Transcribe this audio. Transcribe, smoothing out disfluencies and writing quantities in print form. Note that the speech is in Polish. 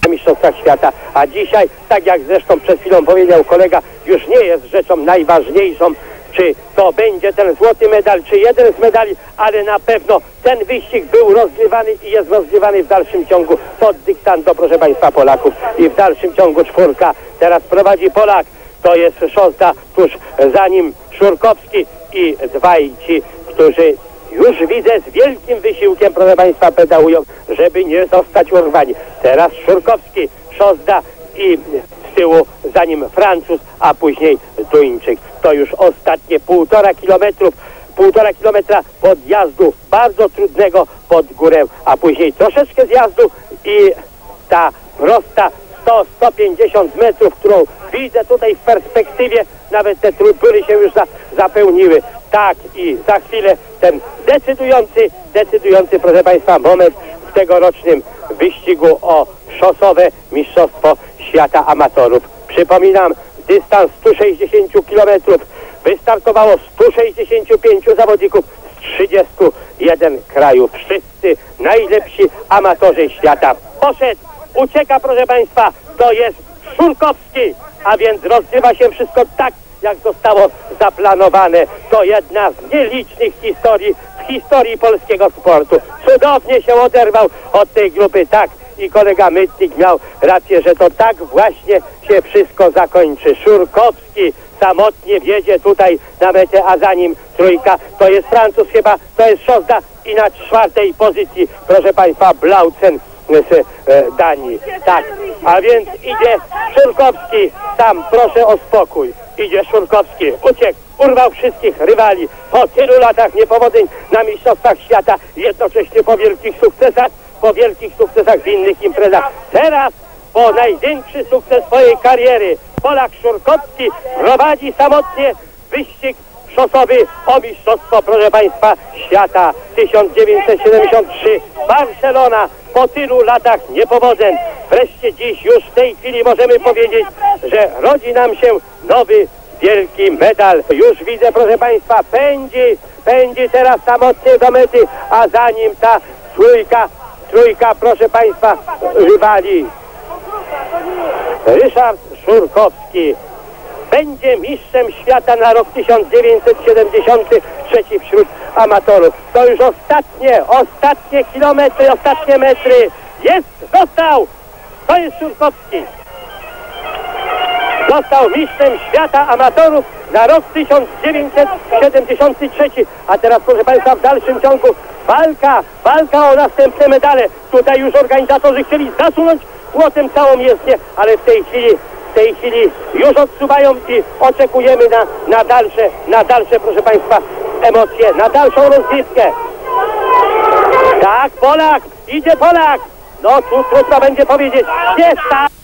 Mistrzostwach Świata, a dzisiaj, tak jak zresztą przed chwilą powiedział kolega, już nie jest rzeczą najważniejszą, czy to będzie ten złoty medal, czy jeden z medali, ale na pewno ten wyścig był rozgrywany i jest rozgrywany w dalszym ciągu pod dyktando, proszę Państwa, Polaków, i w dalszym ciągu czwórka. Teraz prowadzi Polak, to jest Szosda, tuż za nim Szurkowski i dwaj ci, którzy już widzę z wielkim wysiłkiem, proszę Państwa, pedałują, żeby nie zostać urwani. Teraz Szurkowski, Szosda i z tyłu za nim Francuz, a później Duńczyk. To już ostatnie półtora kilometra podjazdu bardzo trudnego pod górę, a później troszeczkę zjazdu i ta prosta 100-150 metrów, którą widzę tutaj w perspektywie, nawet te trybuny się już zapełniły. Tak, i za chwilę ten decydujący, proszę Państwa, moment w tegorocznym wyścigu o szosowe Mistrzostwo Świata Amatorów. Przypominam, dystans 160 km. Wystartowało 165 zawodników z 31 krajów. Wszyscy najlepsi amatorzy świata. Poszedł, ucieka, proszę Państwa, to jest Szurkowski, a więc rozgrywa się wszystko tak, jak zostało zaplanowane. To jedna z nielicznych historii w historii polskiego sportu. Cudownie się oderwał od tej grupy, tak, i kolega Mytnik miał rację, że to tak właśnie się wszystko zakończy. Szurkowski samotnie wiedzie tutaj na metę, a za nim trójka, to jest Francuz chyba, to jest Szosda i na czwartej pozycji, proszę Państwa, Blaucen z Danii. Tak, a więc idzie Szurkowski sam, proszę o spokój. Idzie Szurkowski, uciekł, urwał wszystkich rywali po tylu latach niepowodzeń na Mistrzostwach Świata, jednocześnie po wielkich sukcesach w innych imprezach. Teraz po największy sukces swojej kariery Polak Szurkowski prowadzi samotnie wyścig szosowy o mistrzostwo, proszę Państwa, świata 1973 Barcelona. Po tylu latach niepowodzeń wreszcie dziś, już w tej chwili możemy powiedzieć, że rodzi nam się nowy wielki medal. Już widzę, proszę Państwa, pędzi teraz samotnie do mety, a za nim ta trójka, proszę Państwa, rywali. Ryszard Szurkowski będzie mistrzem świata na rok 1973 wśród amatorów. To już ostatnie kilometry, ostatnie metry. Został! To jest Szurkowski. Został mistrzem świata amatorów na rok 1973. A teraz, proszę Państwa, w dalszym ciągu walka o następne medale. Tutaj już organizatorzy chcieli zasunąć płotem całą jezdnię, ale w tej chwili już odsuwają i oczekujemy na dalsze, proszę Państwa, emocje, na dalszą rozgrywkę. Tak, Polak, idzie Polak. No, tu trudno będzie powiedzieć. Jest tak.